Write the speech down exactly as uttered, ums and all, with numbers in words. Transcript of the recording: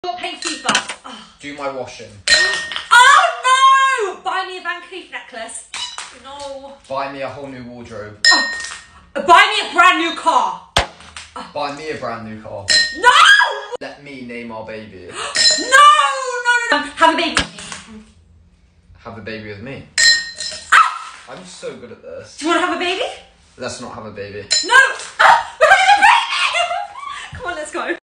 Got pink FIFA. Oh. Do my washing. Oh no! Buy me a Van Cleef necklace. No. Buy me a whole new wardrobe. Oh. Buy me a brand new car. Buy me a brand new car. No! Let me name our baby. No! No, no, no. Have a baby. Have a baby with me. Ah! I'm so good at this. Do you want to have a baby? Let's not have a baby. No! Ah! We're having a baby! Come on, let's go.